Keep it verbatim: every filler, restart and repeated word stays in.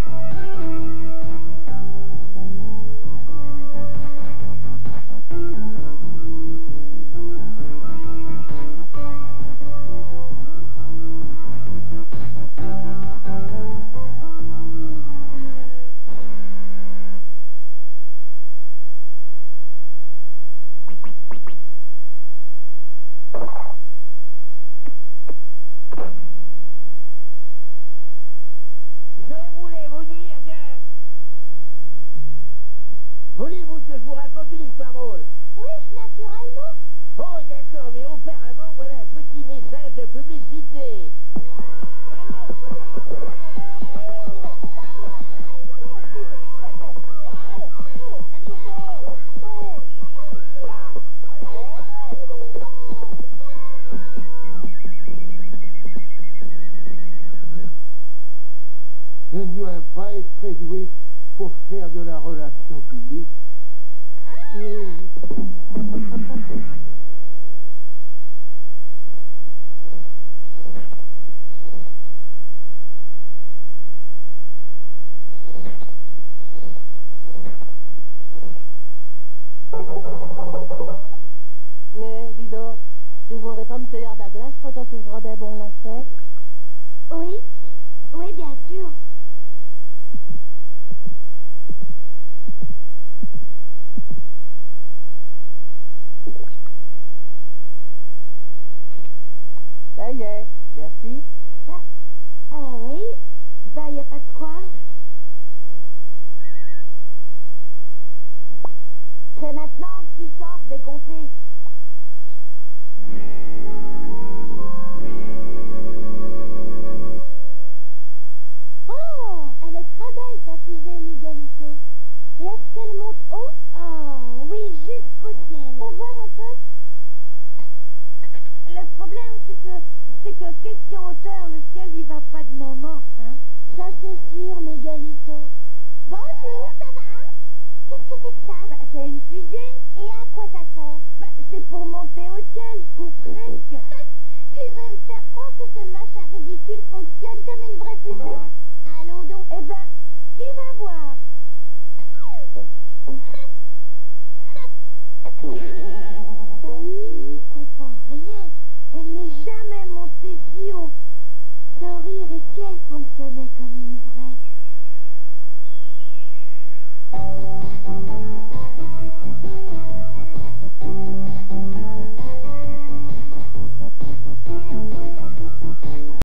Voulez-vous que je vous raconte une histoire drôle? Oui, naturellement. Oh, d'accord, mais auparavant, voilà un petit message de publicité. Je ne dois pas être très doué pour faire de la relation publique. Mais dis donc, tu voudrais pas me taire de la glace pendant que je remets mon lacet? Oui, oui, bien sûr. Ça y est, merci. Ah, ah oui, bah y a pas de quoi. C'est maintenant que tu sors dégonflé. Oh, elle est très belle ta fusée, Miguelito. Et est-ce qu'elle monte haut? Oh, oui, jusqu'au ciel. Fais voir un peu. Le problème, c'est que, c'est que question hauteur, le ciel, il va pas de main morte, hein. Ça, c'est sûr, Miguelito. Bonjour, ça va? Qu'est-ce que c'est que ça? Bah, c'est une fusée. Et à quoi ça sert? Bah, c'est pour monter au ciel, ou presque. Tu veux me faire croire que ce machin ridicule fonctionne comme une vraie fusée? Allons donc. Eh ben, tu vas voir. Je ne comprends rien. Elle n'est jamais montée si haut. Sans rire, et si elle fonctionnait comme une vraie?